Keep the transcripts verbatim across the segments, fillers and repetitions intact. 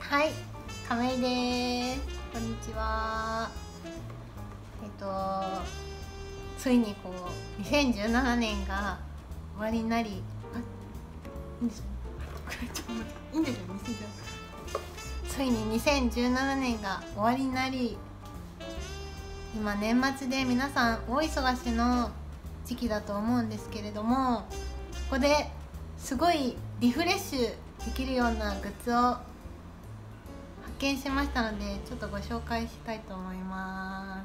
はい、亀井です。こんにちは。えっとついにこうにせんじゅうななねんが終わりになり、あ、いいんですよ。いいんですよ。ついににせんじゅうななねんが終わりになり、今年末で皆さん大忙しの時期だと思うんですけれども、ここですごいリフレッシュできるようなグッズを発見しましたので、ちょっとご紹介したいと思います。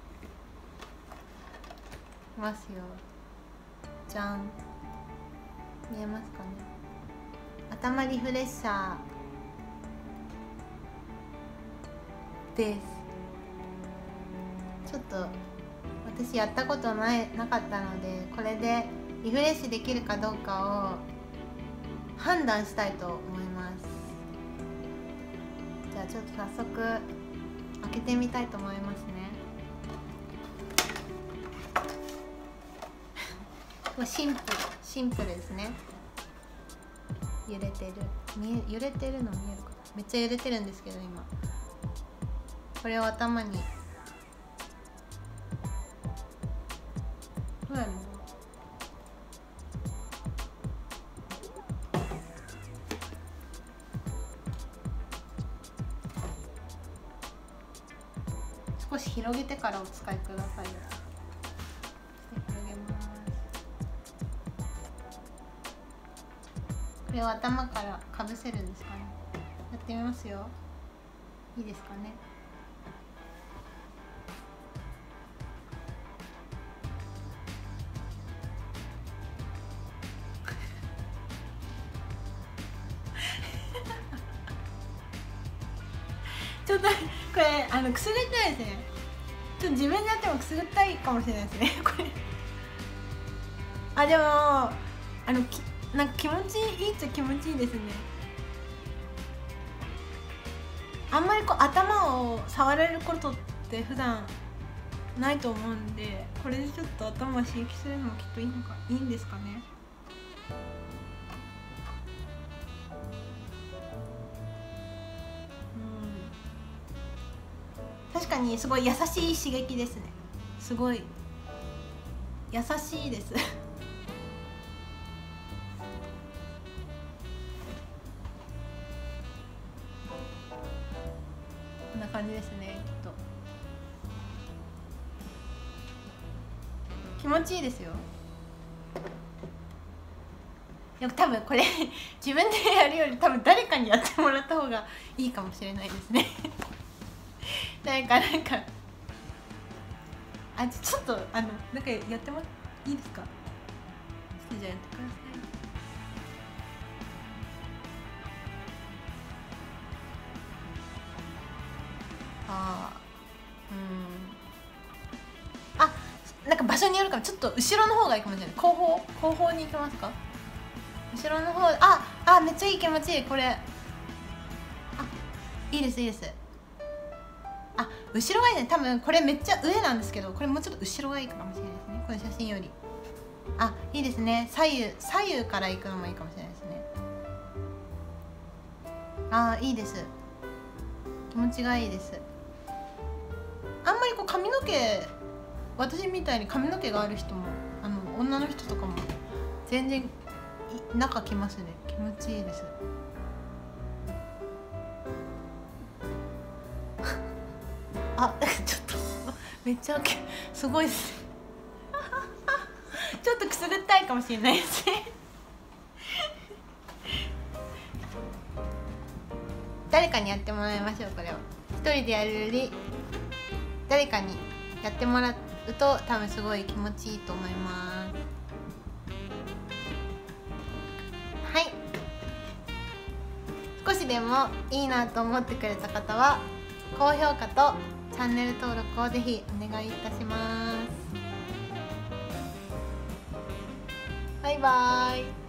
いますよ。じゃん。見えますかね。頭リフレッシャーです。ちょっと私やったことないなかったので、これでリフレッシュできるかどうかを判断したいと思います。じゃあちょっと早速開けてみたいと思いますね。シンプルシンプルですね。揺れてる見え揺れてるの見えるかな。めっちゃ揺れてるんですけど、今これを頭にどうやるの？少し広げてからお使いください。広げます。これを頭からかぶせるんですかね。やってみますよ。いいですかね。ちょっとこれあのくすぐったいですね。ちょっと自分でやってもくすぐったいかもしれないですねこれ。あ、でもあのきなんか気持ちいいっちゃ気持ちいいですね。あんまりこう頭を触れることって普段ないと思うんで、これでちょっと頭を刺激するのもきっといいのかいいんですかね。確かにすごい優しい刺激ですね。すごい優しいですこんな感じですね。きっと気持ちいいですよ。でも多分これ自分でやるより多分誰かにやってもらった方がいいかもしれないですね誰かなんかあちょっとあのなんかやってもいいですか。ちょっとじゃあやってください。あーうんあなんか場所によるからちょっと後ろの方がいいかもしれない。後方後方に行きますか。後ろの方ああめっちゃいい気持ちいい。これあいいですいいです。あ後ろがいいね。多分これめっちゃ上なんですけど、これもうちょっと後ろがいいかもしれないですね、この写真より。あいいですね。左右左右から行くのもいいかもしれないですね。あいいです。気持ちがいいです。あんまりこう髪の毛私みたいに髪の毛がある人もあの女の人とかも全然中きますね。気持ちいいですあちょっとめっちゃすごいですちょっとくすぐったいかもしれないですね誰かにやってもらいましょう。これを一人でやるより誰かにやってもらうと多分すごい気持ちいいと思います。はい、少しでもいいなと思ってくれた方は高評価とチャンネル登録をぜひお願いいたします。バイバーイ。